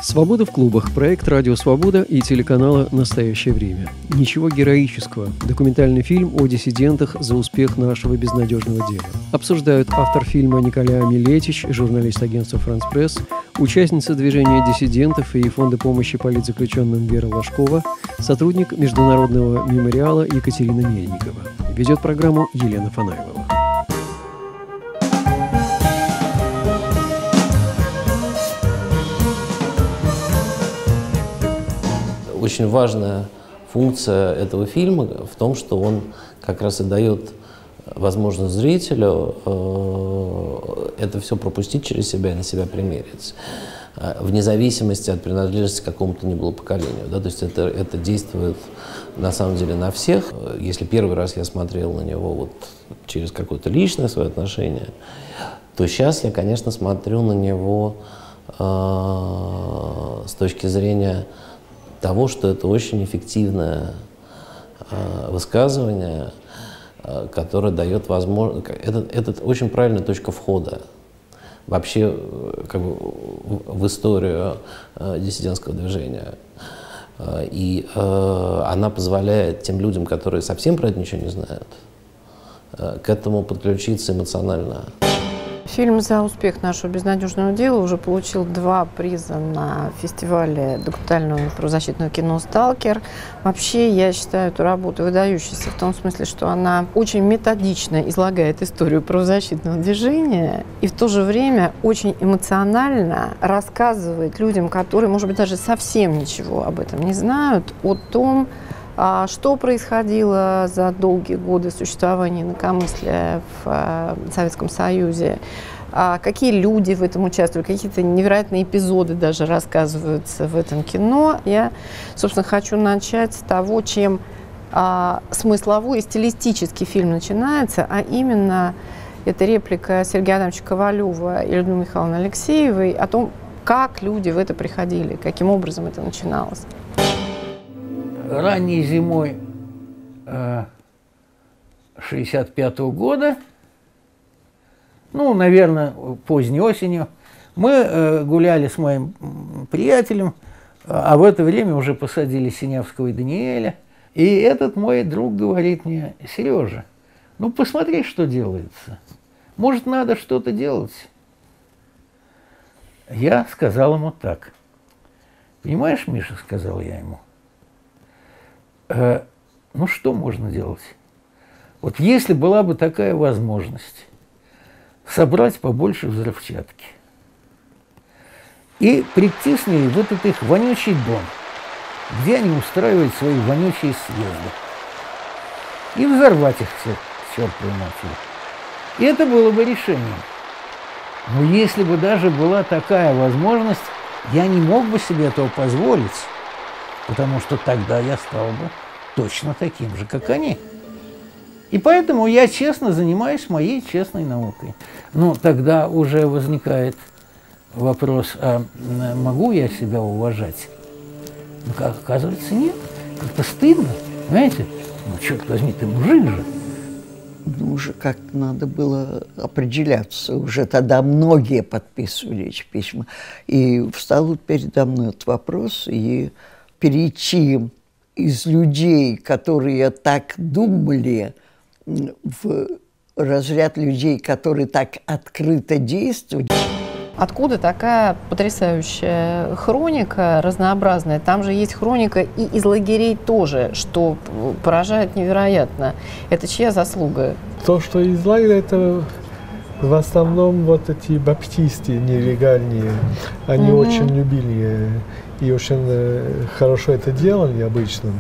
«Свобода в клубах» – проект «Радио Свобода» и телеканала «Настоящее время». Ничего героического. Документальный фильм о диссидентах за успех нашего безнадежного дела. Обсуждают автор фильма Николя Милетич, журналист агентства «Франс Пресс», участница движения диссидентов и Фонда помощи политзаключенным Вера Ложкова, сотрудник Международного мемориала Екатерина Мельникова. Ведет программу Елена Фанайлова. Очень важная функция этого фильма в том, что он как раз и дает возможность зрителю это все пропустить через себя и на себя примерить, вне зависимости от принадлежности к какому-то ни было поколению. Да? То есть это действует на самом деле на всех. Если первый раз я смотрел на него вот через какое-то личное свое отношение, то сейчас я, конечно, смотрю на него с точки зрения того, что это очень эффективное высказывание, которое дает возможность... Это очень правильная точка входа вообще как бы, в историю диссидентского движения. И она позволяет тем людям, которые совсем про это ничего не знают, к этому подключиться эмоционально. Фильм «За успех нашего безнадежного дела» уже получил 2 приза на фестивале документального и правозащитного кино «Сталкер». Вообще, я считаю эту работу выдающейся в том смысле, что она очень методично излагает историю правозащитного движения и в то же время очень эмоционально рассказывает людям, которые, может быть, даже совсем ничего об этом не знают, о том, что происходило за долгие годы существования инакомыслия в Советском Союзе, какие люди в этом участвовали, какие-то невероятные эпизоды даже рассказываются в этом кино. Я, собственно, хочу начать с того, чем смысловой и стилистический фильм начинается, а именно это реплика Сергея Адамовича Ковалева и Людмилы Михайловны Алексеевой о том, как люди в это приходили, каким образом это начиналось. Ранней зимой 1965 года, ну, наверное, поздней осенью, мы гуляли с моим приятелем, а в это время уже посадили Синявского и Даниэля. И этот мой друг говорит мне: Сережа, ну посмотри, что делается. Может, надо что-то делать? Я сказал ему так. Понимаешь, Миша, сказал я ему, ну что можно делать? Вот если была бы такая возможность собрать побольше взрывчатки и прийти с ней в этот их вонючий дом, где они устраивают свои вонючие съезды, и взорвать их все, чертовой матери. И это было бы решением. Но если бы даже была такая возможность, я не мог бы себе этого позволить, потому что тогда я стал бы точно таким же, как они. И поэтому я честно занимаюсь моей честной наукой. Но тогда уже возникает вопрос, а могу я себя уважать? Ну, как оказывается, нет. Как-то стыдно, понимаете? Ну, черт возьми, ты мужик же. Ну, уже как-то надо было определяться. Уже тогда многие подписывали эти письма. И встал передо мной этот вопрос, и перейти из людей, которые так думали, в разряд людей, которые так открыто действовали. Откуда такая потрясающая хроника, разнообразная? Там же есть хроника и из лагерей тоже, что поражает невероятно. Это чья заслуга? То, что из лагеря, это в основном вот эти баптисты нелегальные. Они очень любили и очень хорошо это делали обычно.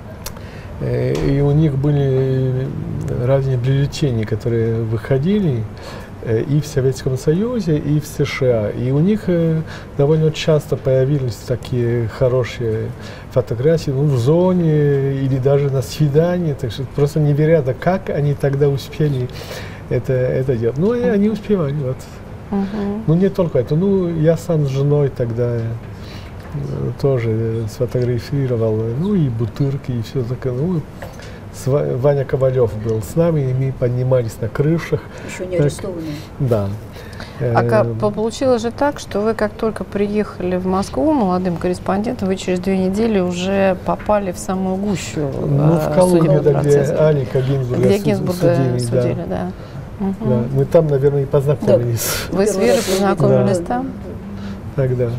И у них были разные бюллетени, которые выходили и в Советском Союзе, и в США. И у них довольно часто появились такие хорошие фотографии, ну, в зоне или даже на свидании. Так что просто невероятно, как они тогда успели это делать. Ну, и они успевали. Вот. Ну, не только это. Ну, я сам с женой тогда тоже сфотографировал, ну, и Бутырки, и все такое. Ну, Ваня Ковалев был с нами, и мы поднимались на крышах. Еще не арестованные. Да. Получилось же так, что вы как только приехали в Москву молодым корреспондентом, вы через 2 недели уже попали в самую гущу в Колумбию, да, где Аника Гинзбурга судили, да. Угу. Да. Мы там, наверное, и познакомились. Вы с Верой познакомились там? Тогда.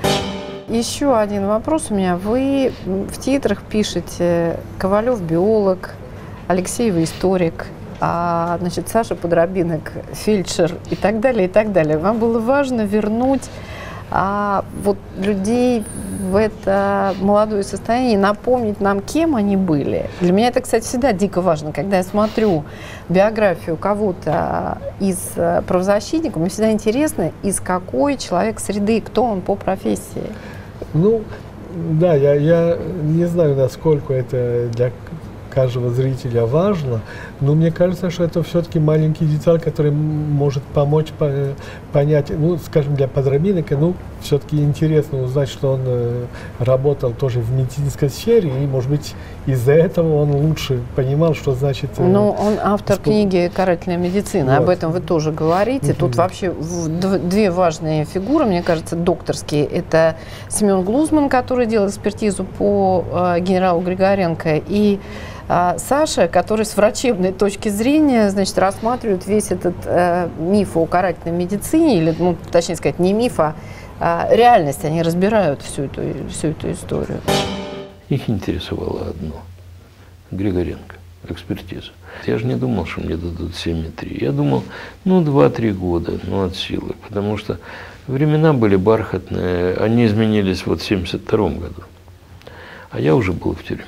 Еще один вопрос у меня. Вы в титрах пишете «Ковалев биолог», «Алексеева историк», значит, Саша Подробинок фельдшер и так далее, и так далее. Вам было важно вернуть вот людей в это молодое состояние, напомнить нам, кем они были. Для меня это, кстати, всегда дико важно. Когда я смотрю биографию кого-то из правозащитников, мне всегда интересно, из какой человек среды, кто он по профессии. Ну, да, я не знаю, насколько это для каждого зрителя важно, но мне кажется, что это все-таки маленький деталь, который может помочь понять, ну, скажем, для Подробинника, ну, все-таки интересно узнать, что он работал тоже в медицинской сфере, и, может быть, из-за этого он лучше понимал, что значит... Ну, он автор книги «Карательная медицина», вот. Об этом вы тоже говорите. Тут вообще 2 важные фигуры, мне кажется, докторские. Это Семен Глузман, который делал экспертизу по генералу Григоренко, и Саша, который с врачебной точки зрения, значит, рассматривает весь этот миф о карательной медицине, или, ну, точнее сказать, не миф, а реальность. Они разбирают всю эту историю. Их интересовало одно – Григоренко, экспертиза. Я же не думал, что мне дадут 7,3. Я думал, ну, 2-3 года, ну, от силы, потому что времена были бархатные, они изменились вот в 1972 году, а я уже был в тюрьме.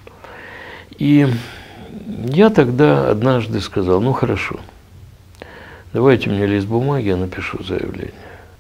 И я тогда однажды сказал, ну хорошо, давайте мне лист бумаги, я напишу заявление.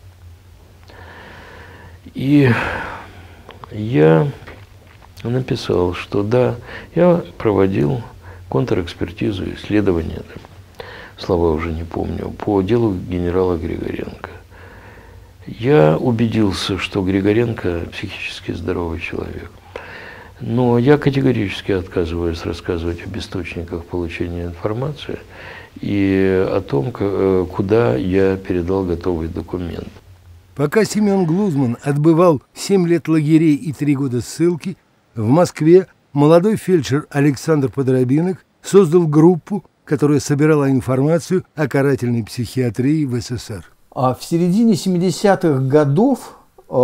И я написал, что да, я проводил контрэкспертизу, исследование, слова уже не помню, по делу генерала Григоренко. Я убедился, что Григоренко психически здоровый человек. Но я категорически отказываюсь рассказывать об источниках получения информации и о том, куда я передал готовый документ. Пока Семен Глузман отбывал 7 лет лагерей и 3 года ссылки, в Москве молодой фельдшер Александр Подробинок создал группу, которая собирала информацию о карательной психиатрии в СССР. А в середине 70-х годов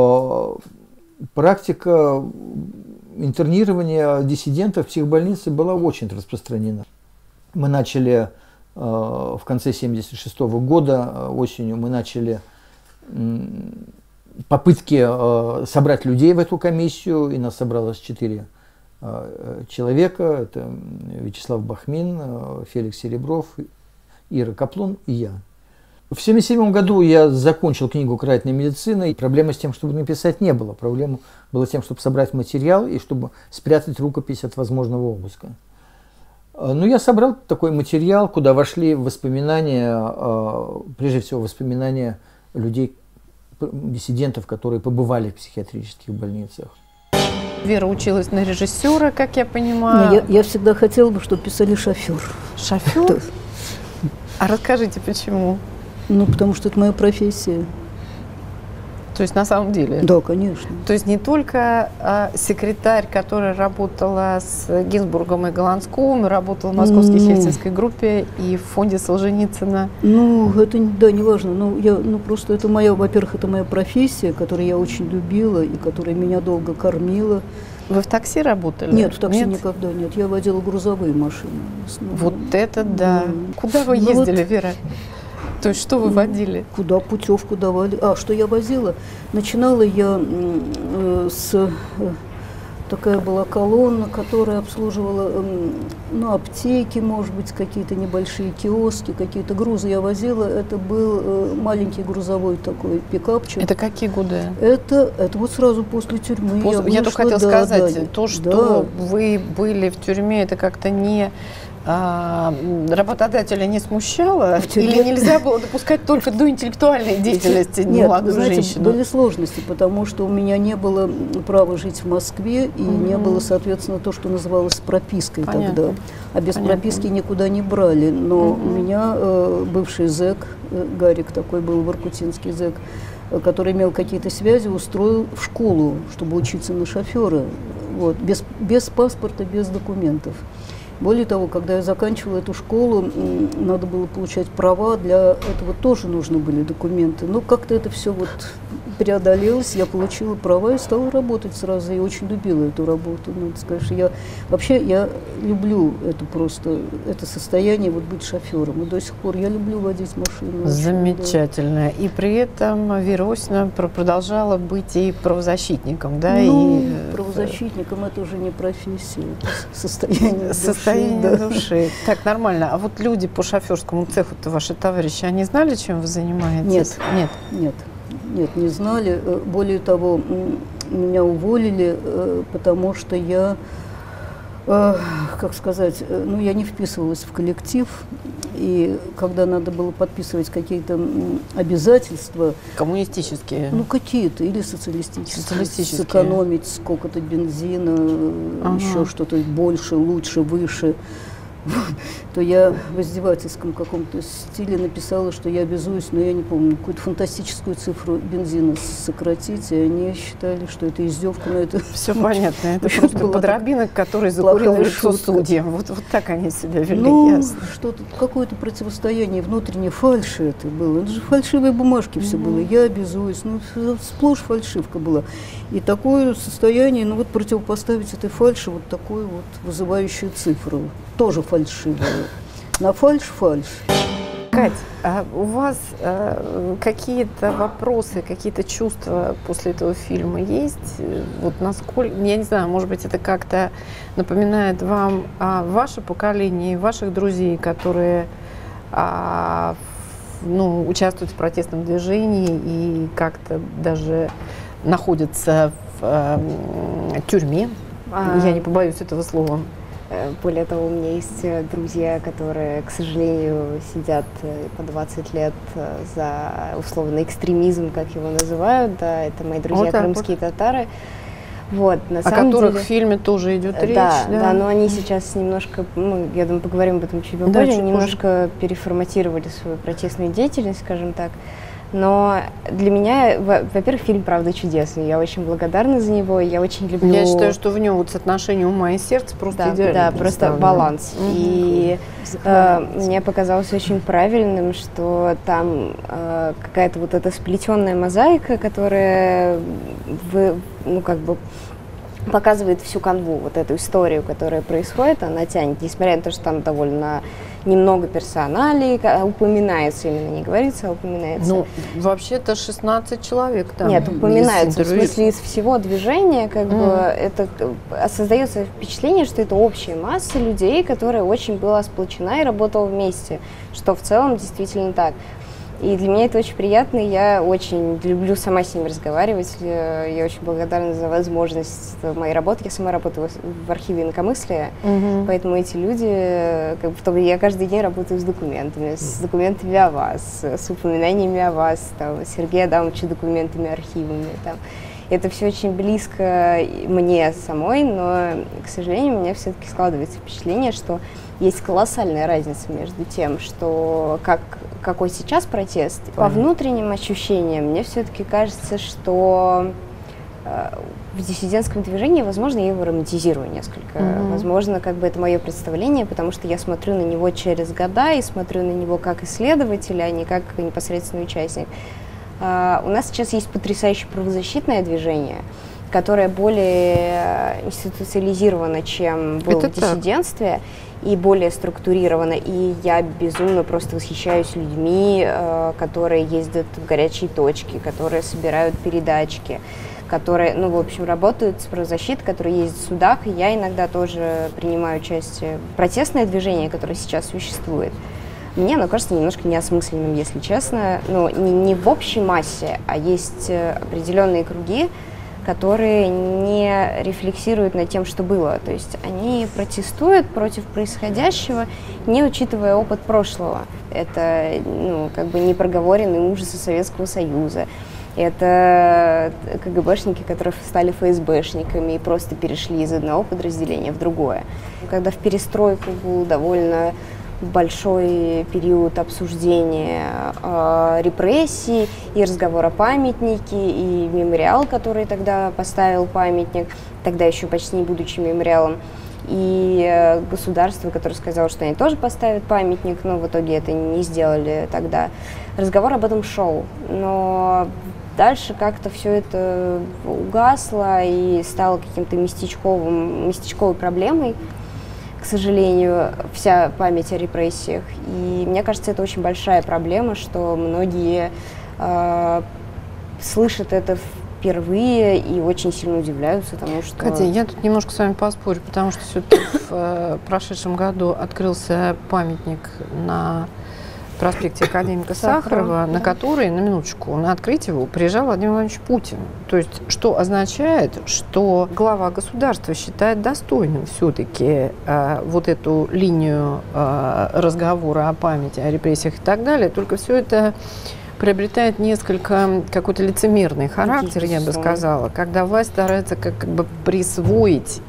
практика интернирования диссидентов в психбольнице была очень распространена. Мы начали в конце 1976 года, осенью, мы начали попытки собрать людей в эту комиссию, и нас собралось 4 человека. Это Вячеслав Бахмин, Феликс Серебров, Ира Каплун и я. В 1977 году я закончил книгу «Карательная медицина», и проблемы с тем, чтобы написать, не было. Проблема была тем, чтобы собрать материал и чтобы спрятать рукопись от возможного обыска. Но я собрал такой материал, куда вошли воспоминания, прежде всего воспоминания людей, диссидентов, которые побывали в психиатрических больницах. Вера училась на режиссера, как я понимаю. Я всегда хотела бы, чтобы писали шофер. Шофер? А расскажите, почему? Ну, потому что это моя профессия. То есть на самом деле? Да, конечно. То есть не только секретарь, которая работала с Гинзбургом и Голландским, работала в Московской хельсинской группе и в фонде Солженицына. Ну, это, да, не важно. Просто это моя, во-первых, это моя профессия, которую я очень любила и которая меня долго кормила. Вы в такси работали? Нет, в такси никогда нет. Я водила грузовые машины. Вот это да. Куда вы ездили, Вера? То есть что вы водили? Куда путевку давали. Что я возила? Начинала я с... Такая была колонна, которая обслуживала аптеки, может быть, какие-то небольшие киоски, какие-то грузы я возила. Это был маленький грузовой такой пикапчик. Это какие годы? Это вот сразу после тюрьмы. Я только хотела сказать, то, что вы были в тюрьме, это как-то не работодателя не смущало? Или нельзя было допускать только до интеллектуальной деятельности молодую женщину? Были сложности, потому что у меня не было права жить в Москве, и не было, соответственно, то, что называлось пропиской тогда. А без прописки никуда не брали. Но у меня бывший зэк, Гарик такой был, воркутинский зэк, который имел какие-то связи, устроил в школу, чтобы учиться на шофера. Вот, без паспорта, без документов. Более того, когда я заканчивала эту школу, надо было получать права, для этого тоже нужны были документы. Но как-то это все вот преодолелось, я получила права и стала работать сразу. Я очень любила эту работу, надо сказать, что я люблю это состояние, вот быть шофером. И до сих пор я люблю водить машину. Замечательно. Да. И при этом Вера Осина продолжала быть и правозащитником, да? Ну, правозащитником это уже не профессия, это состояние души. Так, нормально. А вот люди по шоферскому цеху-то, ваши товарищи, они знали, чем вы занимаетесь? Нет, не знали. Более того, меня уволили, потому что я, как сказать, я не вписывалась в коллектив, и когда надо было подписывать какие-то обязательства... Коммунистические? Ну, какие-то, или социалистические. Сэкономить сколько-то бензина, еще что-то больше, лучше, выше. То я в издевательском каком-то стиле написала, что я обязуюсь, но я не помню, какую-то фантастическую цифру бензина сократить, и они считали, что это издевка, но это... Все понятно, это просто подробинок, который закурил лицо судьям. Вот так они себя вели, ясно. Что-то, какое-то противостояние, внутренней фальши это было. Это же фальшивые бумажки все было. Я обязуюсь, сплошь фальшивка была. И такое состояние, противопоставить этой фальши вот такую вот вызывающую цифру. Тоже фальшивую. На фальшь. Кать, а у вас какие-то вопросы, какие-то чувства после этого фильма есть? Вот насколько, я не знаю, может быть, это как-то напоминает вам о вашем поколении, ваших друзей, которые участвуют в протестном движении и как-то даже находятся в тюрьме. Я не побоюсь этого слова. Более того, у меня есть друзья, которые, к сожалению, сидят по 20 лет за условный экстремизм, как его называют. Да, это мои друзья крымские татары. Вот, о которых в фильме тоже идет речь. Да, но они сейчас немножко, я думаю, поговорим об этом чуть попозже, немножко переформатировали свою протестную деятельность, скажем так. Но для меня, во-первых, фильм «Правда чудесный». Я очень благодарна за него, я очень люблю... Я считаю, что в нем вот соотношение ума и сердца просто идеально. Да, просто баланс. И мне показалось очень правильным, что там какая-то вот эта сплетенная мозаика, которая показывает всю канву, вот эту историю, которая происходит, она тянет, несмотря на то, что там довольно немного персоналей, упоминается именно, не говорится, а упоминается. Ну, вообще-то 16 человек там. Нет, упоминается, в смысле, из всего движения, это создается впечатление, что это общая масса людей, которая очень была сплочена и работала вместе, что в целом действительно так. И для меня это очень приятно, я очень люблю сама с ними разговаривать, я очень благодарна за возможность моей работы. Я сама работаю в архиве инакомыслия, поэтому эти люди, я каждый день работаю с документами о вас, с упоминаниями о вас, с Сергеем Адамовичем документами, архивами. Это все очень близко мне самой, но, к сожалению, у меня все-таки складывается впечатление, что есть колоссальная разница между тем, что какой сейчас протест. По внутренним ощущениям мне все-таки кажется, что в диссидентском движении, возможно, я его романтизирую несколько. Возможно, это мое представление, потому что я смотрю на него через года и смотрю на него как исследователь, а не как непосредственный участник. У нас сейчас есть потрясающее правозащитное движение, которое более институциализировано, чем было в диссидентстве, и более структурировано. И я безумно просто восхищаюсь людьми, которые ездят в горячие точки, которые собирают передачки, которые, работают с правозащитой, которые ездят в судах. И я иногда тоже принимаю участие в протестное движение, которое сейчас существует. Мне оно кажется немножко неосмысленным, если честно. Но не в общей массе, а есть определенные круги, которые не рефлексируют над тем, что было. То есть они протестуют против происходящего, не учитывая опыт прошлого. Это как бы непроговоренные ужасы Советского Союза. Это КГБшники, которые стали ФСБшниками и просто перешли из одного подразделения в другое. Когда в перестройку был довольно большой период обсуждения репрессий и разговор о памятнике, и мемориал, который тогда поставил памятник, тогда еще почти не будучи мемориалом, и государство, которое сказало, что они тоже поставят памятник, но в итоге это не сделали тогда. Разговор об этом шел, но дальше как-то все это угасло и стало каким-то местечковой проблемой, к сожалению, вся память о репрессиях. И мне кажется, это очень большая проблема, что многие слышат это впервые и очень сильно удивляются тому, что... Катя, я тут немножко с вами поспорю, потому что все-таки в прошедшем году открылся памятник на проспекте академика Сахарова, на который, на минуточку, на открытие его приезжал Владимир Владимирович Путин. То есть, что означает, что глава государства считает достойным все-таки вот эту линию разговора о памяти, о репрессиях и так далее, только все это приобретает несколько какой-то лицемерный характер, я бы сказала, когда власть старается как бы присвоить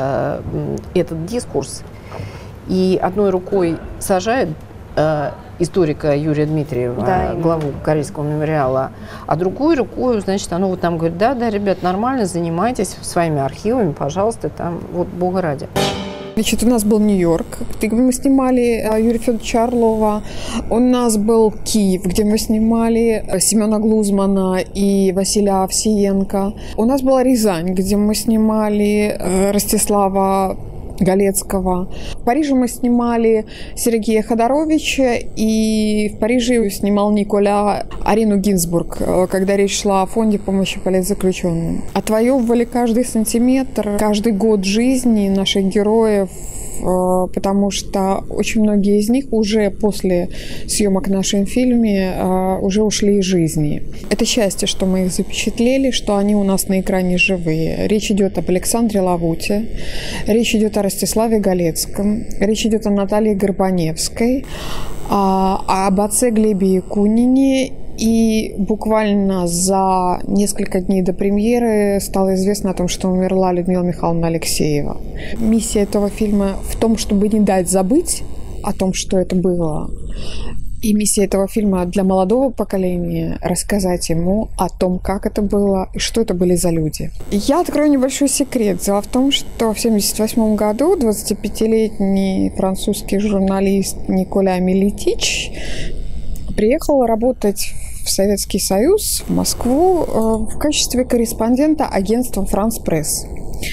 этот дискурс и одной рукой сажает историка Юрия Дмитриева, главу Карельского мемориала, а другой рукой, значит, оно вот там говорит, да, ребят, нормально, занимайтесь своими архивами, пожалуйста, там, вот, бога ради. Значит, у нас был Нью-Йорк, где мы снимали Юрия Федоровича Орлова. У нас был Киев, где мы снимали Семена Глузмана и Василия Овсиенко. У нас была Рязань, где мы снимали Ростислава Галецкого. В Париже мы снимали Сергея Ходоровича, и в Париже снимал Николя Арину Гинзбург, когда речь шла о фонде помощи политзаключенным. Отвоевывали каждый сантиметр, каждый год жизни наших героев, потому что очень многие из них уже после съемок в нашем фильме уже ушли из жизни. Это счастье, что мы их запечатлели, что они у нас на экране живые. Речь идет об Александре Лавуте, речь идет о Ростиславе Галецком, речь идет о Наталье Горбаневской, об отце Глебе Якунине. И буквально за несколько дней до премьеры стало известно о том, что умерла Людмила Михайловна Алексеева. Миссия этого фильма в том, чтобы не дать забыть о том, что это было. И миссия этого фильма для молодого поколения – рассказать ему о том, как это было и что это были за люди. Я открою небольшой секрет. Дело в том, что в 1978 году 25-летний французский журналист Николя Милетич приехал работать в Советский Союз, в Москву, в качестве корреспондента агентства «Франс Пресс».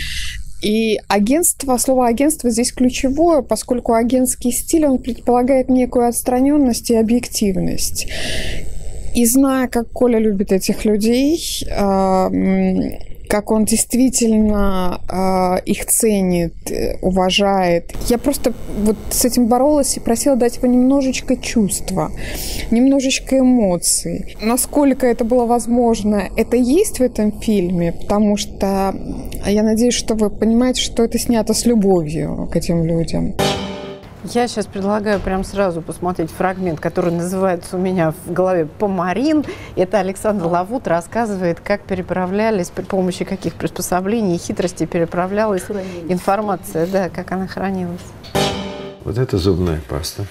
И слово агентство здесь ключевое, поскольку агентский стиль, он предполагает некую отстраненность и объективность. И зная, как Коля любит этих людей, как он действительно их ценит, уважает. Я просто вот с этим боролась и просила дать его немножечко чувства, немножечко эмоций. Насколько это было возможно, это есть в этом фильме, потому что я надеюсь, что вы понимаете, что это снято с любовью к этим людям. Я сейчас предлагаю прямо сразу посмотреть фрагмент, который называется у меня в голове «Помарин». Это Александр Лавут рассказывает, как переправлялись, при помощи каких приспособлений и хитростей переправлялась информация, да, как она хранилась. Вот это зубная паста,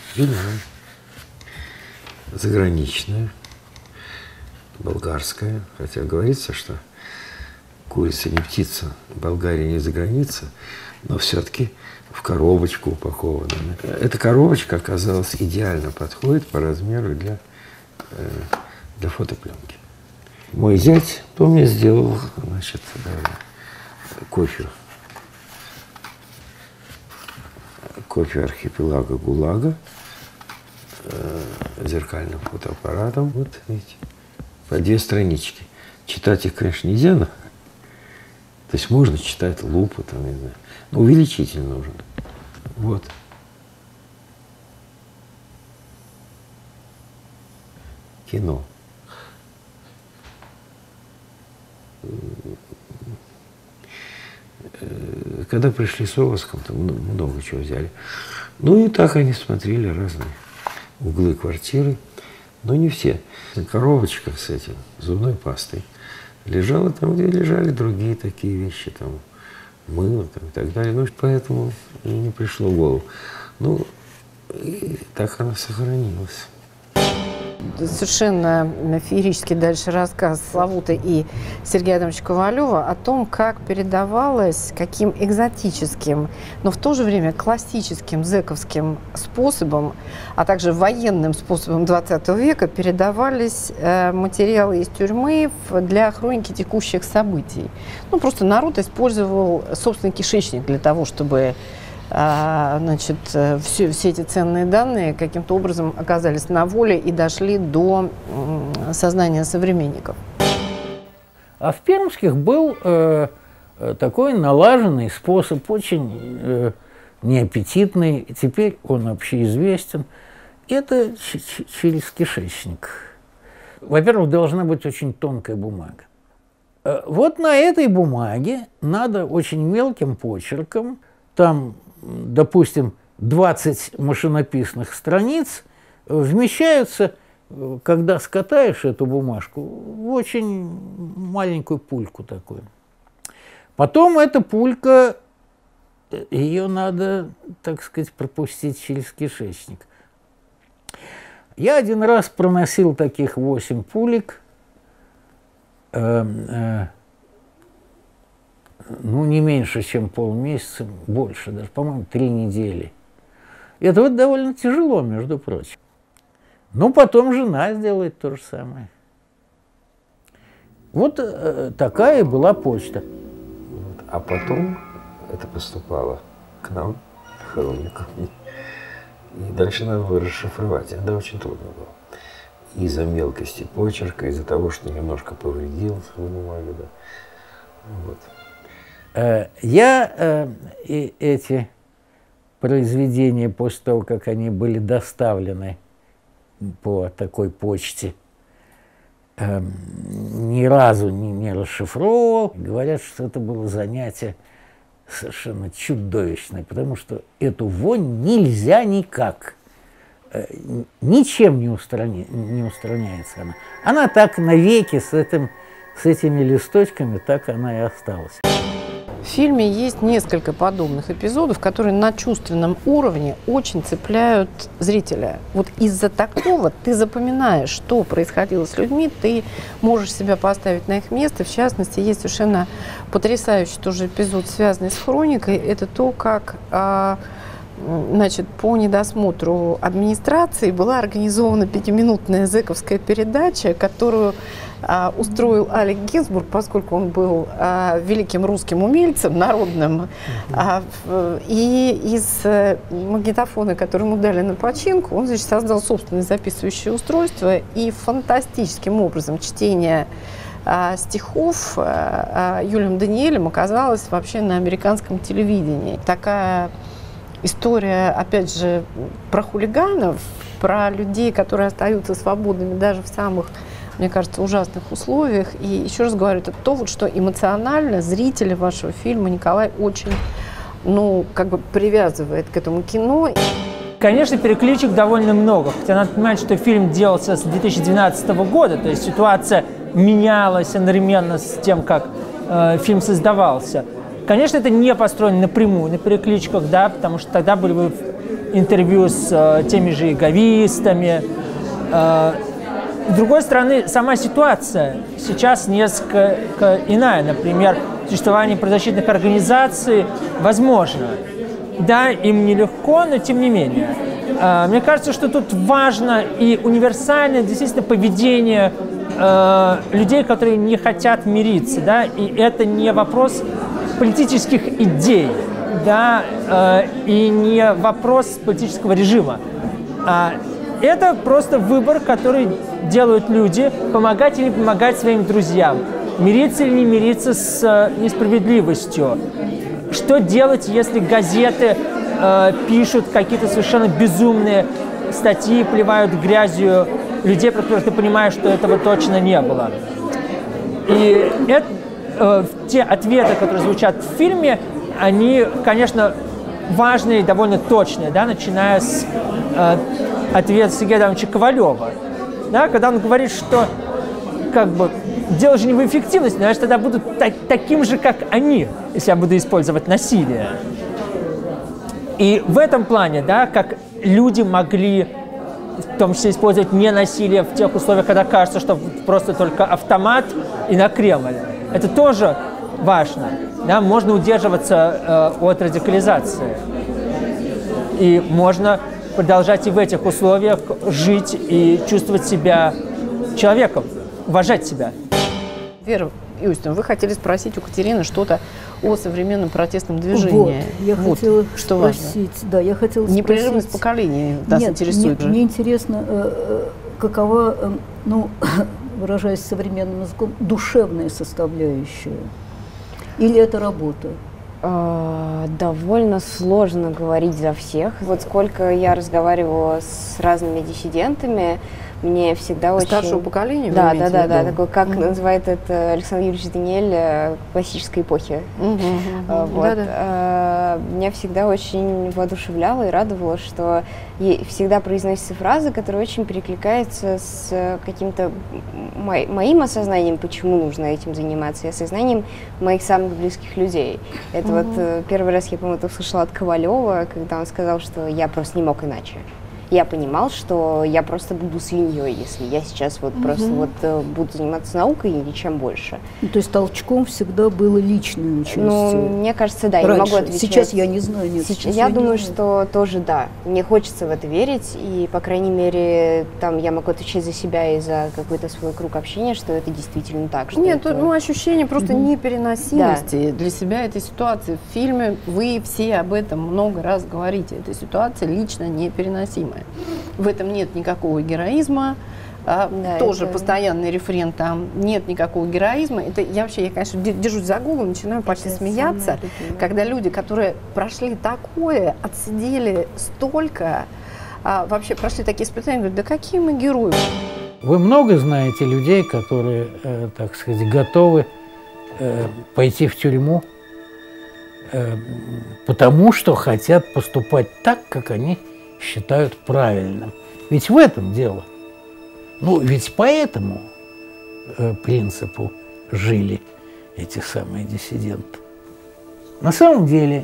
заграничная, болгарская, хотя говорится, что курица не птица, Болгария не за граница, но все-таки в коробочку упакована. Эта коробочка оказалась идеально подходит по размеру для фотопленки. Мой зять, то мне сделал, значит, кофе архипелага ГУЛАГа зеркальным фотоаппаратом. Вот видите, по 2 странички. Читать их, конечно, нельзя, но то есть можно читать лупу, там, не знаю. Но увеличитель нужен. Вот. Кино. Когда пришли с обыском, там много чего взяли. Ну и так они смотрели разные углы квартиры, но не все. Коробочка с этим, зубной пастой, лежала там, где лежали другие такие вещи, там, мыло там, и так далее. Ну, поэтому и не пришло в голову. Ну, и так она сохранилась. Совершенно феерический дальше рассказ Славуты и Сергея Адамовича Ковалева о том, как передавалось, каким экзотическим, но в то же время классическим зэковским способом, а также военным способом 20 века передавались материалы из тюрьмы для хроники текущих событий. Ну, просто народ использовал собственный кишечник для того, чтобы значит, все эти ценные данные каким-то образом оказались на воле и дошли до сознания современников. А в Пермских был такой налаженный способ, очень неаппетитный, теперь он общеизвестен. Это через кишечник. Во-первых, должна быть очень тонкая бумага. Вот на этой бумаге надо очень мелким почерком, там, допустим, 20 машинописных страниц вмещаются, когда скатаешь эту бумажку, в очень маленькую пульку такую. Потом эта пулька, ее надо, так сказать, пропустить через кишечник. Я один раз проносил таких 8 пулек, ну, не меньше, чем полмесяца, больше, даже, по-моему, 3 недели. Это вот довольно тяжело, между прочим. Ну, потом жена сделает то же самое. Вот такая была почта. Вот. А потом это поступало к нам, хронику. И дальше надо было расшифровать. Это очень трудно было. Из-за мелкости почерка, из-за того, что немножко повредил свою бумагу. Да. Вот. Я эти произведения, после того, как они были доставлены по такой почте, ни разу не расшифровывал. Говорят, что это было занятие совершенно чудовищное, потому что эту вонь нельзя никак, ничем не устраняется она. Она так навеки с этими листочками, так она и осталась. В фильме есть несколько подобных эпизодов, которые на чувственном уровне очень цепляют зрителя. Вот из-за такого ты запоминаешь, что происходило с людьми, ты можешь себя поставить на их место. В частности, есть совершенно потрясающий тоже эпизод, связанный с хроникой. Это то, как значит, по недосмотру администрации была организована 5-минутная зэковская передача, которую устроил Алек Гинзбург, поскольку он был великим русским умельцем, народным. И из магнитофона, который ему дали на починку, он, значит, создал собственное записывающее устройство, и фантастическим образом чтение стихов Юлием Даниэлем оказалось вообще на американском телевидении. Такая история, опять же, про хулиганов, про людей, которые остаются свободными даже в самых, мне кажется, ужасных условиях. И еще раз говорю, это то, вот, что эмоционально зрители вашего фильма Николай очень, ну, как бы привязывает к этому кино. Конечно, перекличек довольно много, хотя надо понимать, что фильм делался с 2012 года, то есть ситуация менялась одновременно с тем, как фильм создавался. Конечно, это не построено напрямую на перекличках, да, потому что тогда были бы интервью с теми же иеговистами. С другой стороны, сама ситуация сейчас несколько иная. Например, существование правозащитных организаций возможно. Да, им нелегко, но тем не менее. Мне кажется, что тут важно и универсальное действительно поведение людей, которые не хотят мириться. Да? И это не вопрос политических идей, да, и не вопрос политического режима. Это просто выбор, который делают люди, помогать или не помогать своим друзьям, мириться или не мириться с несправедливостью. Что делать, если газеты пишут какие-то совершенно безумные статьи, плевают грязью людей, про которых ты понимаешь, что этого точно не было. И те ответы, которые звучат в фильме, они, конечно, важные и довольно точные, да, начиная с ответа Сергея Адамовича Ковалева, да, когда он говорит, что как бы дело же не в эффективности, значит, тогда буду таким же, как они, если я буду использовать насилие. И в этом плане, да, как люди могли в том числе использовать ненасилие в тех условиях, когда кажется, что просто только автомат и на Кремль. Это тоже важно. Да? Можно удерживаться от радикализации. И можно продолжать и в этих условиях жить и чувствовать себя человеком, уважать себя. Вера Иосифовна, вы хотели спросить у Катерины что-то о современном протестном движении. Вот, я хотела что спросить. важно. Да, я хотела непрерывность спросить, поколений нас интересует. Мне интересно, какова, ну, выражаясь современным языком, душевная составляющая? Или это работа? Довольно сложно говорить за всех. Вот сколько я разговаривала с разными диссидентами, мне всегда очень... Старшего поколения? Да, такой, как называет это Александр Юрьевич Даниэль, классической эпохи. Вот. Меня всегда очень воодушевляло и радовало, что всегда произносятся фразы, которые очень перекликаются с каким-то моим осознанием, почему нужно этим заниматься, и осознанием моих самых близких людей. Это вот первый раз, я, по-моему, это услышала от Ковалева, когда он сказал, что я просто не мог иначе. Я понимал, что я просто буду свиньей, если я сейчас вот просто вот буду заниматься наукой и ничем больше. Ну, то есть толчком всегда было личное участие? Ну, мне кажется, да, раньше. Я не могу отвечать. Сейчас я не знаю, нет. Сейчас я думаю, что тоже да. Мне хочется в это верить, и, по крайней мере, там я могу отвечать за себя и за какой-то свой круг общения, что это действительно так. Что нет, это... ну, ощущение просто непереносимости для себя этой ситуации. В фильме вы все об этом много раз говорите. Эта ситуация лично непереносимая. В этом нет никакого героизма, тоже постоянный рефрен там, нет никакого героизма. Это я, конечно, держусь за голову, начинаю почти смеяться, когда люди, которые прошли такое, отсидели столько, вообще прошли такие испытания, говорят, да какие мы герои. Вы много знаете людей, которые, так сказать, готовы пойти в тюрьму, потому что хотят поступать так, как они считают правильным. Ведь в этом дело. Ну, ведь по этому принципу жили эти самые диссиденты. На самом деле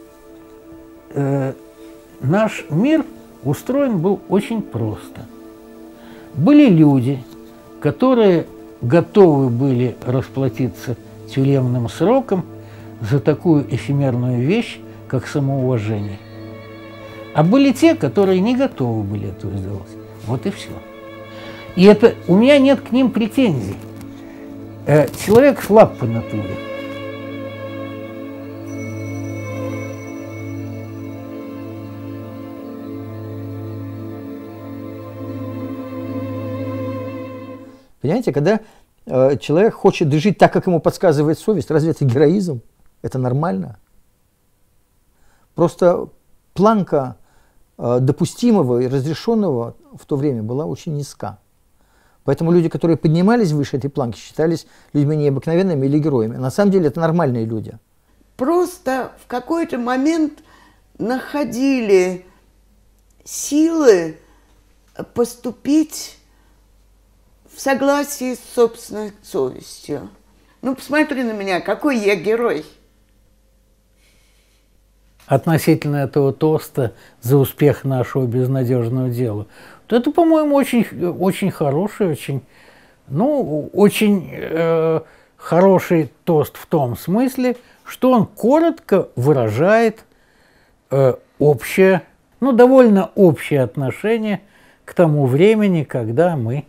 наш мир устроен был очень просто. Были люди, которые готовы были расплатиться тюремным сроком за такую эфемерную вещь, как самоуважение. А были те, которые не готовы были этого сделать. Вот и все. И это у меня нет к ним претензий. Человек слаб по натуре. Понимаете, когда человек хочет жить так, как ему подсказывает совесть, разве это героизм? Это нормально? Просто планка допустимого и разрешенного в то время была очень низка. Поэтому люди, которые поднимались выше этой планки, считались людьми необыкновенными или героями. На самом деле это нормальные люди. Просто в какой-то момент находили силы поступить в согласии с собственной совестью. Ну, посмотри на меня, какой я герой. Относительно этого тоста за успех нашего безнадежного дела. То это, по-моему, очень хороший, очень хороший тост в том смысле, что он коротко выражает общее, ну, довольно общее отношение к тому времени, когда мы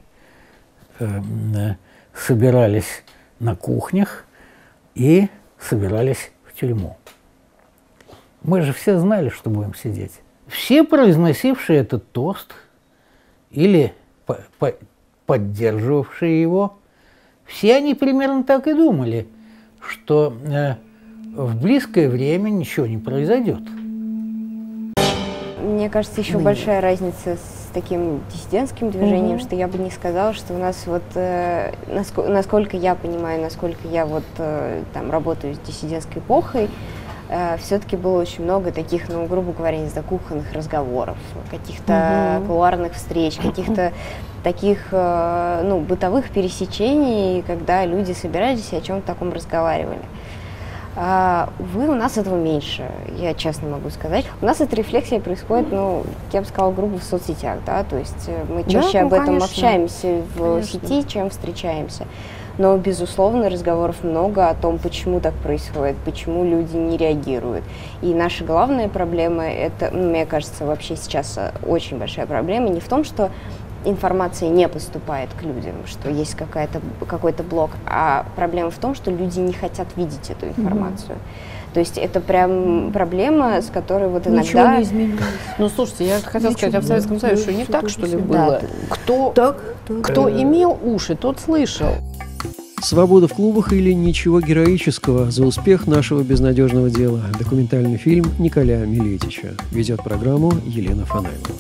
собирались на кухнях и собирались в тюрьму. Мы же все знали, что будем сидеть. Все, произносившие этот тост или поддерживавшие его, все они примерно так и думали, что в близкое время ничего не произойдет. Мне кажется, еще большая разница с таким диссидентским движением, что я бы не сказала, что у нас вот, насколько я понимаю, насколько я вот там работаю с диссидентской эпохой, все-таки было очень много таких, ну, грубо говоря, не знаю, кухонных разговоров, каких-то кулуарных встреч, каких-то таких, ну, бытовых пересечений, когда люди собирались и о чем-то таком разговаривали. Увы, у нас этого меньше, я честно могу сказать. У нас эта рефлексия происходит, ну, я бы сказала, грубо в соцсетях, да, то есть мы чаще об этом общаемся в сети, чем встречаемся. Но, безусловно, разговоров много о том, почему так происходит, почему люди не реагируют. И наша главная проблема, это, ну, мне кажется, вообще сейчас очень большая проблема, не в том, что информация не поступает к людям, что есть какой-то блок, а проблема в том, что люди не хотят видеть эту информацию. То есть это прям проблема, с которой вот иногда... Ничего не изменилось. Ну, слушайте, я хотела сказать, а в Советском Союзе что не так, что ли, было? Кто имел уши, тот слышал. «Свобода в клубах» или «Ничего героического» за успех нашего безнадежного дела. Документальный фильм Николя Милетича. Ведет программу Елена Фанаева.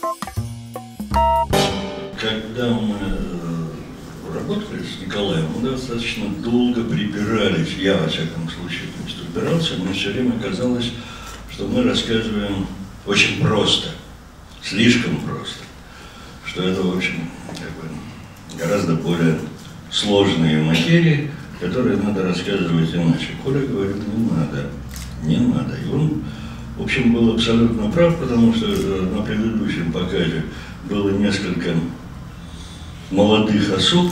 Когда мы работали с Николаем, мы достаточно долго припирались, я, во всяком случае, упирался, мне все время казалось, что мы рассказываем очень просто, слишком просто, что это, в общем, гораздо более сложные материи, которые надо рассказывать иначе. Коля говорит, не надо. И он, в общем, был абсолютно прав, потому что на предыдущем показе было несколько молодых особ,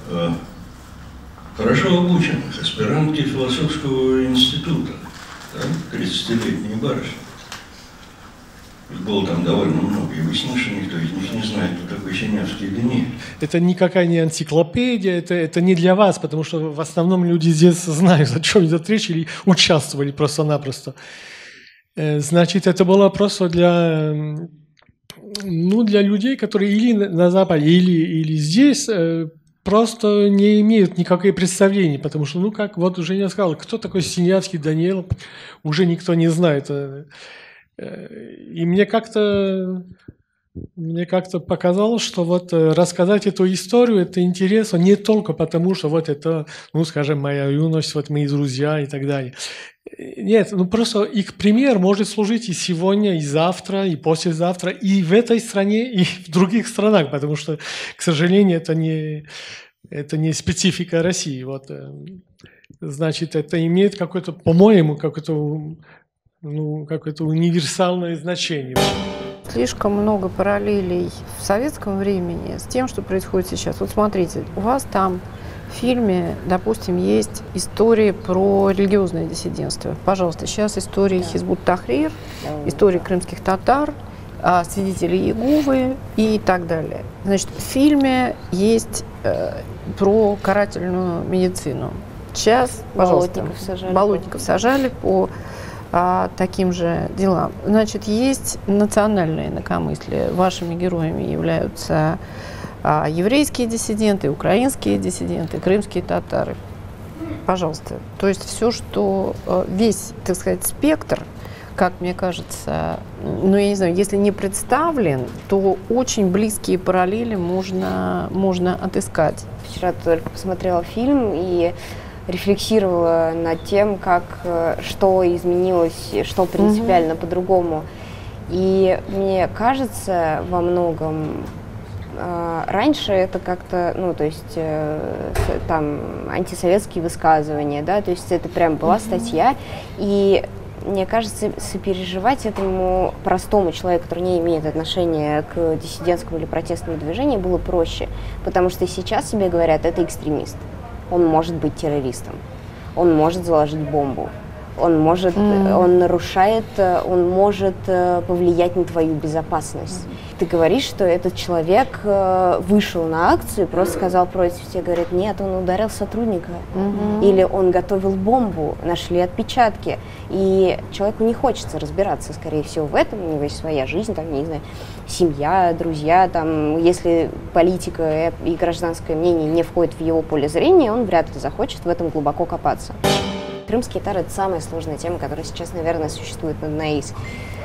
хорошо обученных, аспирантки философского института, да, 30-летние барышни. Их было там довольно много, и выяснилось, что никто из них не знает, кто такой Синявский или нет. Это никакая не энциклопедия, это не для вас, потому что в основном люди здесь знают, о чем идет речь, или участвовали просто-напросто. Значит, это было просто для людей, которые или на Западе, или здесь просто не имеют никакого представления, потому что, ну, как вот уже я сказал, кто такой Синявский Даниил, уже никто не знает. И мне как-то показалось, что вот рассказать эту историю, это интересно не только потому, что вот это, ну, скажем, моя юность, вот мои друзья и так далее. Нет, ну просто их пример может служить и сегодня, и завтра, и послезавтра, и в этой стране, и в других странах, потому что, к сожалению, это не специфика России. Вот, значит, это имеет какое-то, по-моему, какое-то универсальное значение. Слишком много параллелей в советском времени с тем, что происходит сейчас. Вот смотрите, у вас там в фильме, допустим, есть истории про религиозное диссидентство. Пожалуйста, сейчас истории Хизбут Тахрир, истории крымских татар, свидетелей Иеговы и так далее. Значит, в фильме есть про карательную медицину. Сейчас, пожалуйста, болотников сажали по таким же делам. Значит, есть национальное инакомыслие. Вашими героями являются еврейские диссиденты, украинские диссиденты, крымские татары. Пожалуйста. То есть все, что весь, так сказать, спектр, как мне кажется, ну, я не знаю, если не представлен, то очень близкие параллели можно отыскать. Вчера только посмотрела фильм и рефлексировала над тем, что изменилось, что принципиально по-другому. И мне кажется, во многом раньше это как-то, ну, то есть там антисоветские высказывания, да, то есть это прям была статья, и мне кажется, сопереживать этому простому человеку, который не имеет отношения к диссидентскому или протестному движению, было проще, потому что сейчас себе говорят, это экстремист, он может быть террористом, он может заложить бомбу, он может, он нарушает, он может повлиять на твою безопасность. Ты говоришь, что этот человек вышел на акцию, просто сказал против, тебе говорят, нет, он ударил сотрудника, или он готовил бомбу, нашли отпечатки, и человеку не хочется разбираться, скорее всего, в этом, у него есть своя жизнь, там, не знаю, семья, друзья, там, если политика и гражданское мнение не входит в его поле зрения, он вряд ли захочет в этом глубоко копаться. Крымские татары – это самая сложная тема, которая сейчас, наверное, существует над НАИС.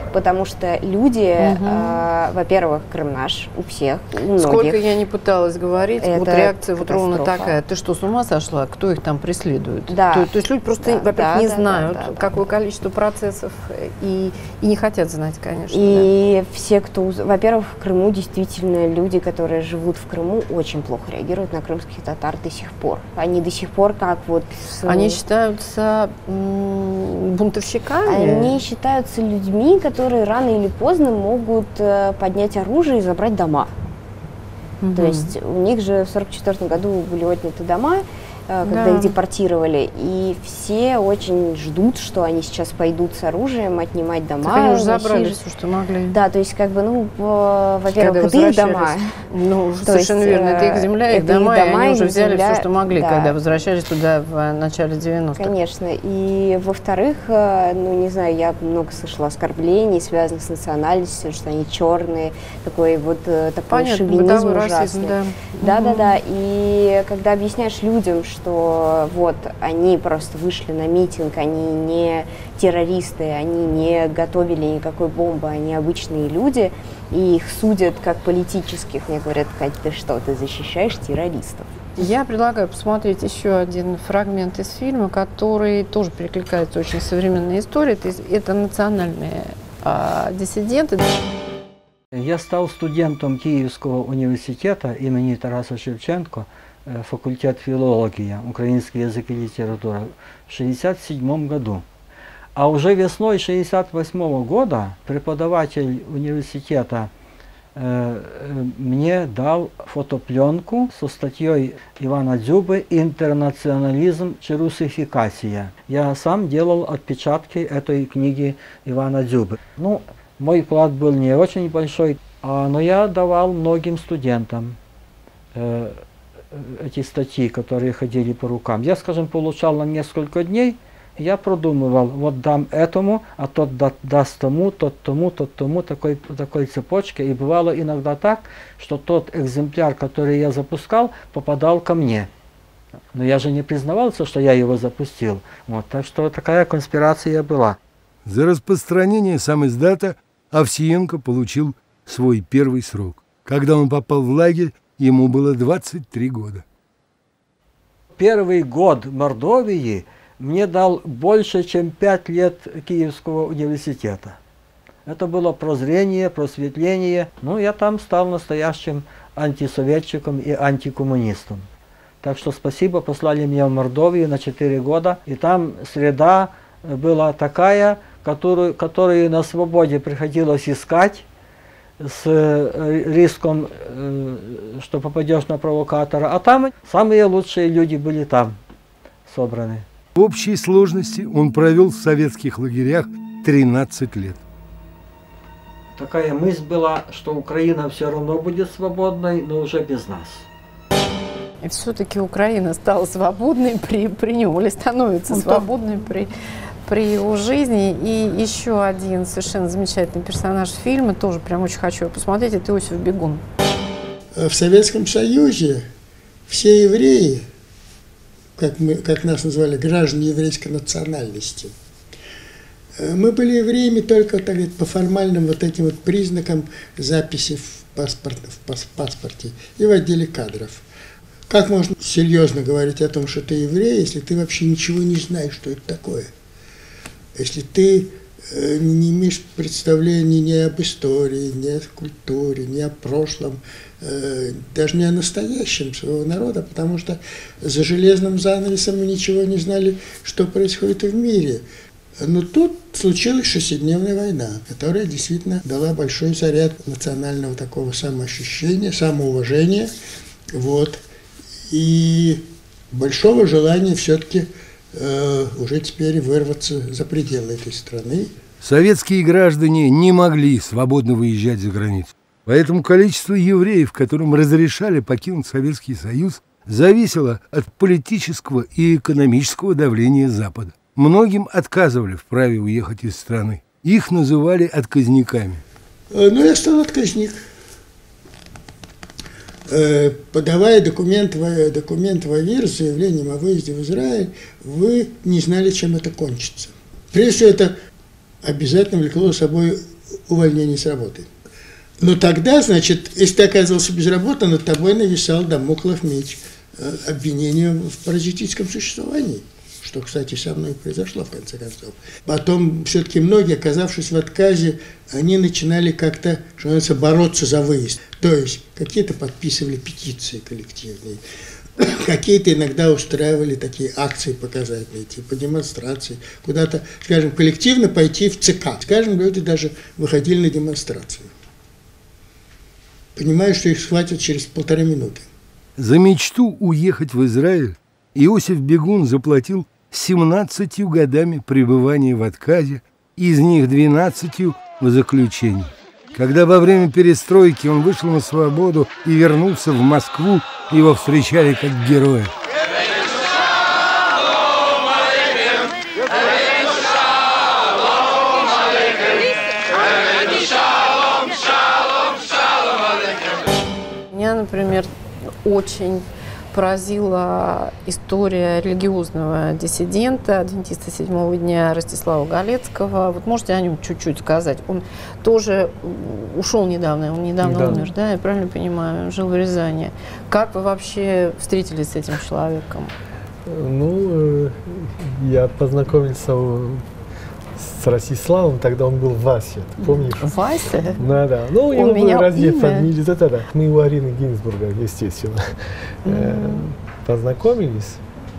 потому что люди, во-первых, Крым наш, у всех, у многих. Сколько я не пыталась говорить, вот реакция вот ровно катастрофа. такая. Ты что, с ума сошла? Кто их там преследует? Да. То есть люди просто, во-первых, не знают, какое количество процессов, и не хотят знать, конечно. И все, кто... Во-первых, в Крыму действительно люди, которые живут в Крыму, очень плохо реагируют на крымских татар до сих пор. Они до сих пор как вот... Они считаются бунтовщиками? Они считаются людьми, которые рано или поздно могут поднять оружие и забрать дома. То есть у них же в 1944 году были отняты дома, когда их депортировали, и все очень ждут, что они сейчас пойдут с оружием отнимать дома. Так они уже забрали все, что могли. Да, то есть как бы, ну, во-первых, это их дома. Ну, совершенно верно, это их земля, их дома, и они уже взяли все, что могли, когда возвращались туда в начале 90-х. Конечно, и во-вторых, ну, не знаю, я много слышала оскорблений, связанных с национальностью, что они черные, такой вот такой шовинизм ужасный. Да, и когда объясняешь людям, что вот они просто вышли на митинг, они не террористы, они не готовили никакой бомбы, они обычные люди, и их судят как политических. Мне говорят: Кать, ты что, ты защищаешь террористов? Я предлагаю посмотреть еще один фрагмент из фильма, который тоже перекликается очень с современной историей. Это национальные диссиденты. Я стал студентом Киевского университета имени Тараса Шевченко, факультет филологии, украинский язык и литература, в 1967 году. А уже весной 1968 года преподаватель университета мне дал фотопленку со статьей Ивана Дзюбы «Интернационализм чи русификация». Я сам делал отпечатки этой книги Ивана Дзюбы. Ну, мой вклад был не очень большой, но я давал многим студентам эти статьи, которые ходили по рукам. Я, скажем, получал на несколько дней, я продумывал, вот дам этому, а тот даст тому, тот тому, такой цепочке. И бывало иногда так, что тот экземпляр, который я запускал, попадал ко мне. Но я же не признавался, что я его запустил. Вот, так что такая конспирация была. За распространение самиздата Овсиенко получил свой первый срок. Когда он попал в лагерь, ему было 23 года. Первый год Мордовии мне дал больше, чем 5 лет Киевского университета. Это было прозрение, просветление. Ну, я там стал настоящим антисоветчиком и антикоммунистом. Так что спасибо, послали меня в Мордовию на 4 года. И там среда была такая, которую на свободе приходилось искать, с риском, что попадешь на провокатора. А там самые лучшие люди были там собраны. В общей сложности он провел в советских лагерях 13 лет. Такая мысль была, что Украина все равно будет свободной, но уже без нас. И все-таки Украина стала свободной при нем, или становится свободной при его жизни. И еще один совершенно замечательный персонаж фильма, тоже прям очень хочу его посмотреть, это Иосиф Бегун. В Советском Союзе все евреи, как нас называли, граждане еврейской национальности, мы были евреями только, так сказать, по формальным вот этим вот признакам записи в паспорте и в отделе кадров. Как можно серьезно говорить о том, что ты еврей, если ты вообще ничего не знаешь, что это такое? Если ты не имеешь представления ни об истории, ни о культуре, ни о прошлом, даже не о настоящем своего народа, потому что за железным занавесом мы ничего не знали, что происходит в мире. Но тут случилась шестидневная война, которая действительно дала большой заряд национального такого самоощущения, самоуважения, вот, и большого желания все-таки уже теперь вырваться за пределы этой страны. Советские граждане не могли свободно выезжать за границу. Поэтому количество евреев, которым разрешали покинуть Советский Союз, зависело от политического и экономического давления Запада. Многим отказывали в праве уехать из страны. Их называли отказниками. Ну, я стал отказник. Подавая документ в АВИР с заявлением о выезде в Израиль, вы не знали, чем это кончится. Прежде всего, это обязательно влекло за собой увольнение с работы. Но тогда, значит, если ты оказывался без работы, над тобой нависал дамоклов меч обвинения в паразитическом существовании. Что, кстати, со мной произошло, в конце концов. Потом все-таки многие, оказавшись в отказе, они начинали как-то, что называется, бороться за выезд. То есть какие-то подписывали петиции коллективные, какие-то иногда устраивали такие акции показательные, типа демонстрации, куда-то, скажем, коллективно пойти в ЦК. Скажем, люди даже выходили на демонстрацию, понимая, что их схватят через 1,5 минуты. За мечту уехать в Израиль Иосиф Бегун заплатил 17 годами пребывания в отказе, из них 12 в заключении. Когда во время перестройки он вышел на свободу и вернулся в Москву, его встречали как героя. Меня, например, очень поразила история религиозного диссидента, адвентиста седьмого дня Ростислава Галецкого. Вот можете о нем чуть-чуть сказать? Он тоже ушел недавно, он недавно умер, да, я правильно понимаю, жил в Рязани. Как вы вообще встретились с этим человеком? Ну, я познакомился с Ростиславом, тогда он был Вася, ты помнишь? Вася? Да. Ну, у него были разные фамилии. Да. Мы у Арины Гинзбурга, естественно, познакомились.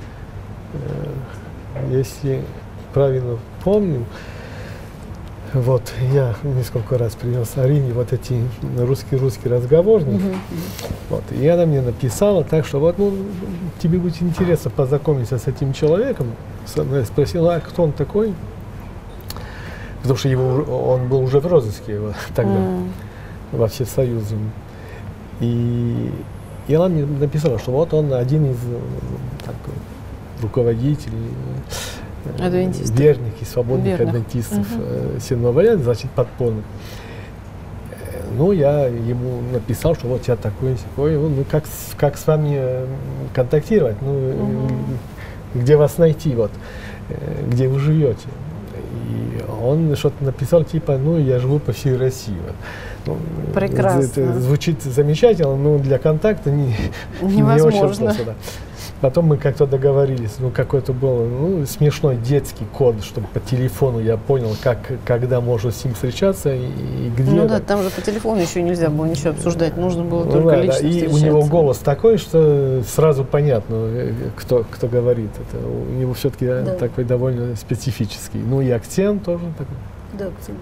Если правильно помню, вот я несколько раз принес Арине вот эти русский разговорник. Вот, и она мне написала так, что вот, тебе будет интересно познакомиться с этим человеком. Я спросила, а кто он такой? Потому что он был уже в розыске тогда, во Всесоюзном. И она мне написала, что вот он один из руководителей верных и свободных адвентистов седьмого ряда, значит, подпольных. Ну, я ему написал, что вот я такой, ну, как с вами контактировать, где вас найти, вот, где вы живете. И он что-то написал, типа, я живу по всей России. Прекрасно. Это звучит замечательно, но для контакта не очень просто. Да. Потом мы как-то договорились, какой-то был смешной детский код, чтобы по телефону я понял, когда можно с ним встречаться и где. Ну да, там же по телефону еще нельзя было ничего обсуждать, нужно было только лично встречаться. И у него голос такой, что сразу понятно, кто говорит. Это у него все-таки такой довольно специфический. Ну и акцент тоже такой. Да, акцент.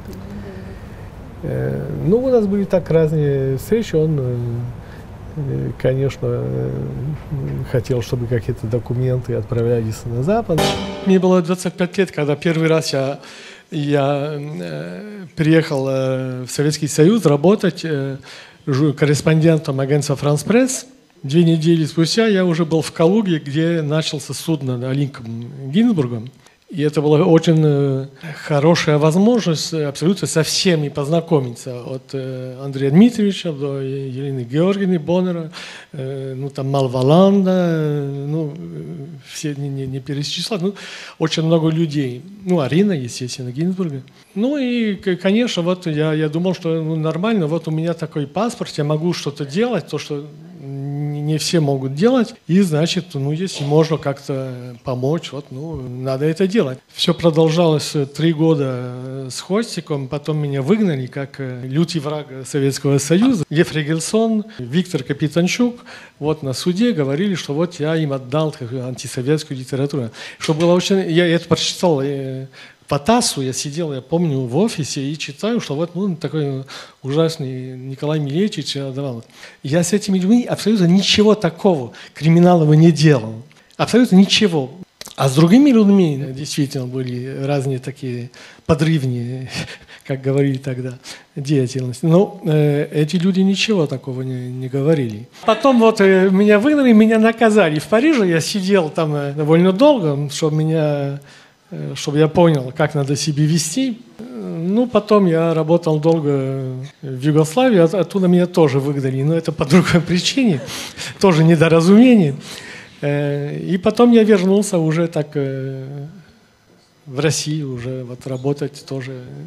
У нас были так разные встречи, он, конечно, хотел, чтобы какие-то документы отправлялись на Запад. Мне было 25 лет, когда первый раз я приехал в Советский Союз работать корреспондентом агентства «Франс Пресс». 2 недели спустя я уже был в Калуге, где начался суд над Олинком Гинзбургом. И это была очень хорошая возможность абсолютно со всеми познакомиться. От Андрея Дмитриевича до Елены Георгиевны Боннера, там Малваланда, все не перечислять, очень много людей. Арина, естественно, Гинзбурга. И, конечно, вот я думал, что нормально, вот у меня такой паспорт, я могу что-то делать, то, что не все могут делать, и значит, если можно как-то помочь, надо это делать. Все продолжалось 3 года с хвостиком, потом меня выгнали как лютый враг Советского Союза. Лев Регельсон, Виктор Капитанчук на суде говорили, что я им отдал антисоветскую литературу. Что было очень... Я это прочитал по ТАССу, я сидел, я помню, в офисе и читаю, что такой ужасный Николай Милетич давал. Я с этими людьми абсолютно ничего такого криминального не делал. Абсолютно ничего. А с другими людьми действительно были разные такие подрывные, как говорили тогда, деятельности. Но эти люди ничего такого не говорили. Потом меня выгнали, меня наказали. В Париже я сидел там довольно долго, чтобы я понял, как надо себя вести. Потом я работал долго в Югославии, оттуда меня тоже выгнали, но это по другой причине, тоже недоразумение. И потом я вернулся уже так в Россию, уже работать тоже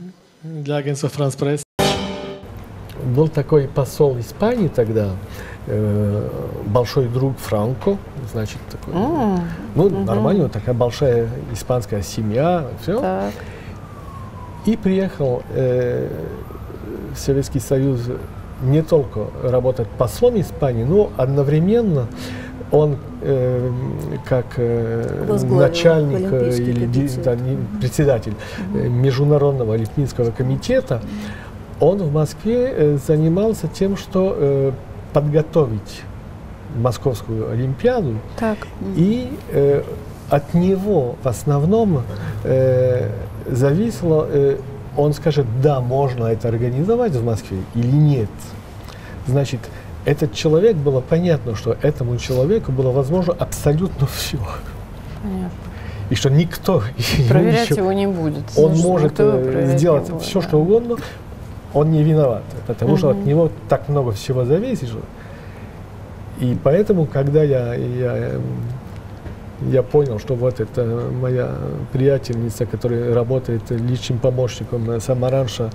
для агентства «Франс Пресс». Был такой посол Испании тогда, большой друг Франко, значит, такой, нормально, такая большая испанская семья, все. Так. И приехал в Советский Союз не только работать послом Испании, но одновременно он как начальник или председатель Международного олимпийского комитета, он в Москве занимался тем, что подготовить Московскую Олимпиаду. Так. И от него в основном зависело, он скажет, да, можно это организовать в Москве или нет. Значит, этот человек, было понятно, что этому человеку было возможно абсолютно все. Понятно. И что никто проверять его не будет. Он может сделать все, что угодно, он не виноват, потому что от него так много всего зависит. И поэтому, когда я понял, что вот это моя приятельница, которая работает личным помощником Самаранша,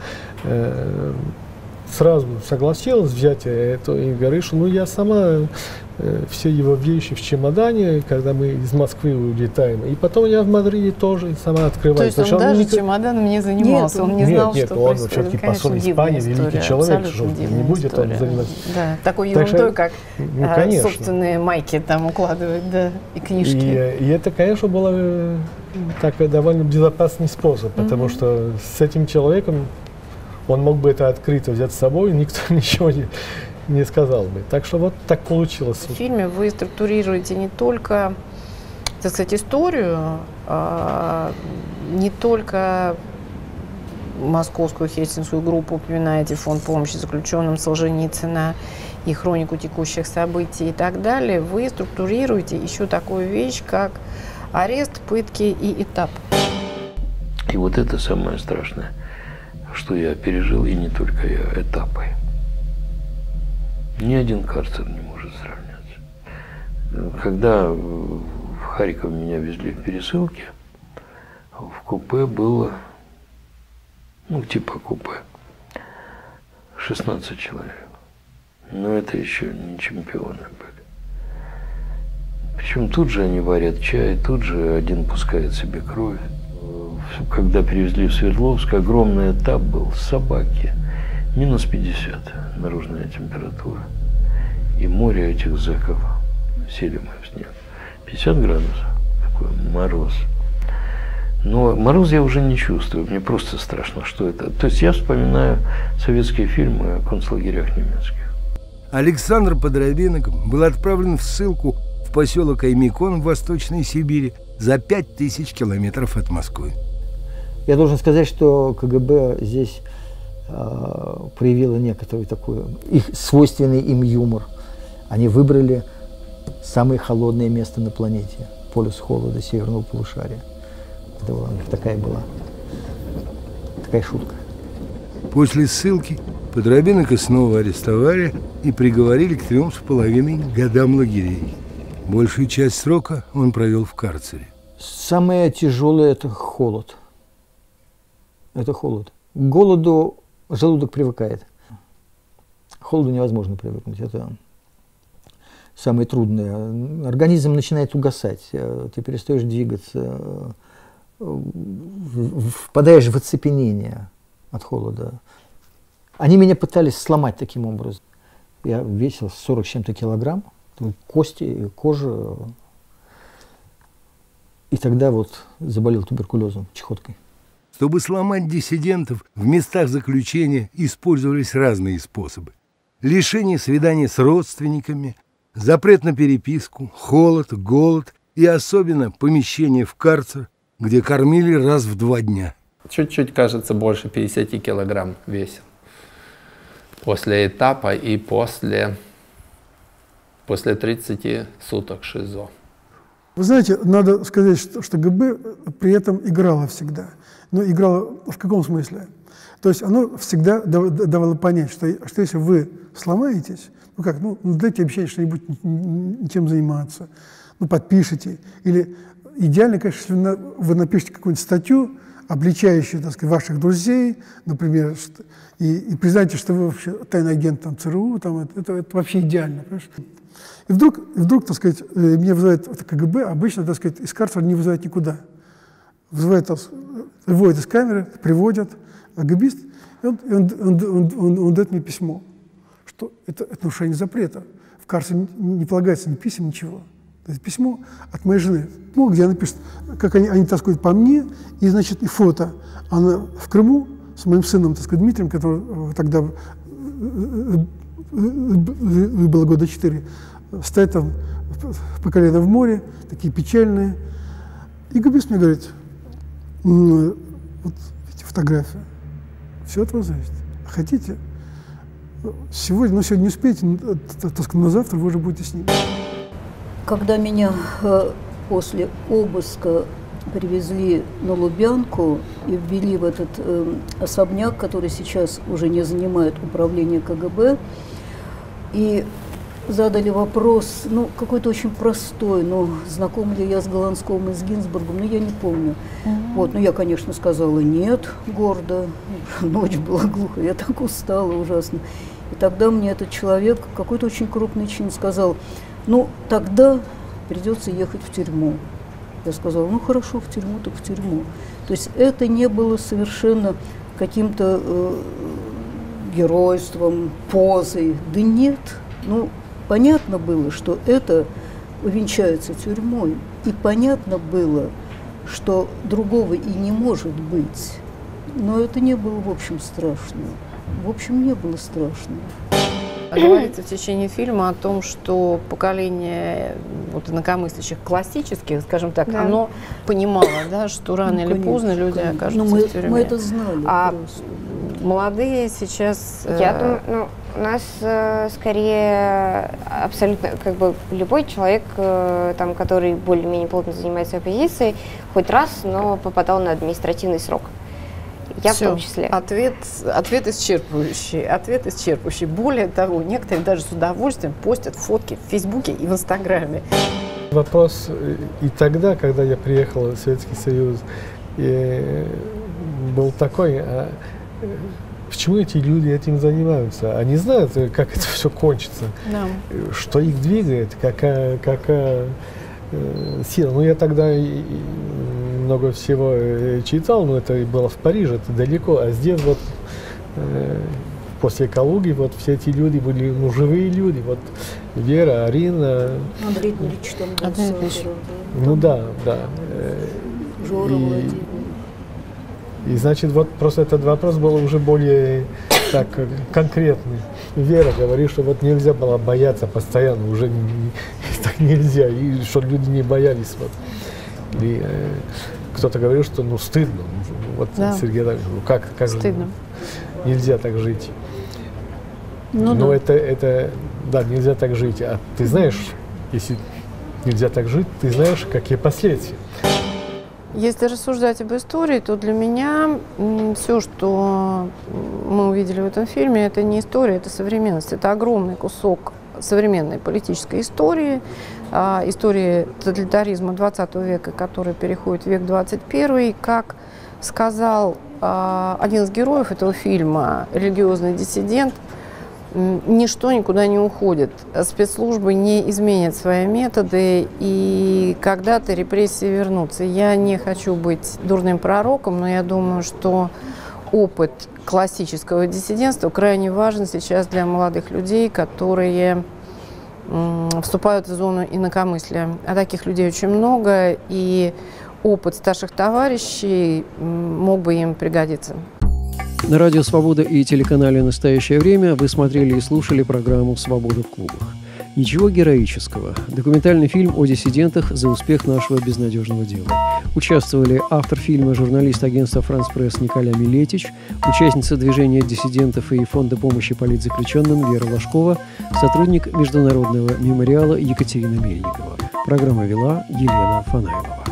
сразу согласилась взять это и говорит, что я сама все его вещи в чемодане, когда мы из Москвы улетаем. И потом я в Мадриде тоже сама открываю. То есть он даже чемоданом не занимался, он не знал, что он все-таки посол Испании, великий человек, что не будет он заниматься. Да, такой ерундой, как собственные майки там укладывать, да, и книжки. И это, конечно, было такой довольно безопасный способ, потому что с этим человеком он мог бы это открыто взять с собой, никто ничего не сказал бы. Так что вот так получилось. В фильме вы структурируете не только, так сказать, историю, не только московскую хельсинскую группу, упоминаете фонд помощи заключенным Солженицына и хронику текущих событий и так далее, вы структурируете еще такую вещь, как арест, пытки и этап. И вот это самое страшное, что я пережил, и не только я, этапы. Ни один карцер не может сравняться. Когда в Харьков меня везли в пересылке, в купе было, типа купе, 16 человек. Но это еще не чемпионы были. Причем тут же они варят чай, тут же один пускает себе кровь. Когда привезли в Свердловск, огромный этап был, собаки, минус 50 наружная температура. И море этих зэков, сели мы в снег, 50 градусов, такой мороз. Но мороз я уже не чувствую, мне просто страшно, что это. То есть я вспоминаю советские фильмы о концлагерях немецких. Александр Подробинок был отправлен в ссылку в поселок Аймикон в Восточной Сибири за 5000 километров от Москвы. Я должен сказать, что КГБ здесь проявило некоторый такой их свойственный им юмор. Они выбрали самое холодное место на планете, полюс холода северного полушария. Это у них такая шутка. После ссылки Подробинка снова арестовали и приговорили к 3,5 годам лагерей. Большую часть срока он провел в карцере. Самое тяжелое – это холод. Это холод. К голоду желудок привыкает. К холоду невозможно привыкнуть. Это самое трудное. Организм начинает угасать. Ты перестаешь двигаться. Впадаешь в оцепенение от холода. Они меня пытались сломать таким образом. Я весил 40 с чем-то килограмм. Кости, кожа. И тогда заболел туберкулезом, чехоткой. Чтобы сломать диссидентов, в местах заключения использовались разные способы. Лишение свидания с родственниками, запрет на переписку, холод, голод и особенно помещение в карцер, где кормили раз в 2 дня. Чуть-чуть, кажется, больше 50 килограмм весил. После этапа и после 30 суток ШИЗО. Вы знаете, надо сказать, что ГБ при этом играло всегда. Но играло в каком смысле? То есть оно всегда давало понять, что если вы сломаетесь, дайте обещание что-нибудь чем заниматься, подпишите. Или идеально, конечно, если вы напишете какую-нибудь статью обличающие, так сказать, ваших друзей, например, и признаете, что вы вообще тайный агент там, ЦРУ, там, это вообще идеально. Понимаешь? И вдруг, так сказать, меня вызывает КГБ, обычно, так сказать, из карцера не вызывают никуда. Выводят из камеры, приводят, КГБист, и он дает мне письмо, что это нарушение запрета. В карцере не полагается ни писем, ничего. Это письмо от моей жены, где она пишет, как они тоскуют по мне, и, значит, и фото. Она в Крыму с моим сыном, так сказать, Дмитрием, который тогда было года 4, стоят там по колено в море, такие печальные. И КГБист мне говорит, вот эти фотографии, все от вас зависит. Хотите? Сегодня не успеете, так сказать, на завтра вы уже будете с ним. Когда меня после обыска привезли на Лубянку и ввели в этот особняк, который сейчас уже не занимает управление КГБ, и задали вопрос, какой-то очень простой, знаком ли я с Голландсковым и с Гинзбургом, я не помню. Вот, я, конечно, сказала нет, гордо, ночь была глухая, я так устала ужасно. И тогда мне этот человек, какой-то очень крупный чин, сказал, тогда придется ехать в тюрьму. Я сказала, хорошо, в тюрьму, так в тюрьму. То есть это не было совершенно каким-то геройством, позой. Да нет, понятно было, что это увенчается тюрьмой. И понятно было, что другого и не может быть. Но это не было, в общем, страшно. В общем, не было страшно. Говорится в течение фильма о том, что поколение инакомыслящих классических, скажем так, оно понимало, что рано или поздно люди окажутся в тюрьме. Мы это знали. А молодые сейчас... Я думаю, у нас скорее абсолютно, любой человек, который более-менее плотно занимается оппозицией, хоть раз, но попадал на административный срок. Я Всё. в том числе. Ответ исчерпывающий. Более того, некоторые даже с удовольствием постят фотки в Фейсбуке и в Инстаграме. Вопрос и тогда, когда я приехал в Советский Союз, был такой, почему эти люди этим занимаются? Они знают, как это все кончится, что их двигает, какая сила. Я тогда много всего читал, но это было в Париже, это далеко, а здесь после Калуги все эти люди были живые люди, Вера, Арина. Андрей Дмитриевич там был. Да. Жора Владимир. И значит, просто этот вопрос был уже более конкретный. Вера говорит, что нельзя было бояться постоянно, уже так нельзя, и что люди не боялись. И кто-то говорил, что стыдно. Сергей говорит, как стыдно. Нельзя так жить. Это нельзя так жить. А ты знаешь, если нельзя так жить, ты знаешь, какие последствия. Если рассуждать об истории, то для меня все, что мы увидели в этом фильме, это не история, это современность. Это огромный кусок современной политической истории, истории тоталитаризма 20 века, который переходит в век 21. Как сказал один из героев этого фильма, религиозный диссидент, ничто никуда не уходит. Спецслужбы не изменят свои методы, и когда-то репрессии вернутся. Я не хочу быть дурным пророком, но я думаю, что опыт классического диссидентства крайне важен сейчас для молодых людей, которые вступают в зону инакомыслия. А таких людей очень много, и опыт старших товарищей мог бы им пригодиться. На радио «Свобода» и телеканале «Настоящее время» вы смотрели и слушали программу «Свобода в клубах». Ничего героического. Документальный фильм о диссидентах за успех нашего безнадежного дела. Участвовали автор фильма, журналист агентства «Франс Пресс» Николя Милетич, участница движения диссидентов и фонда помощи политзаключенным Вера Ложкова, сотрудник Международного мемориала Екатерина Мельникова. Программу вела Елена Фанаилова.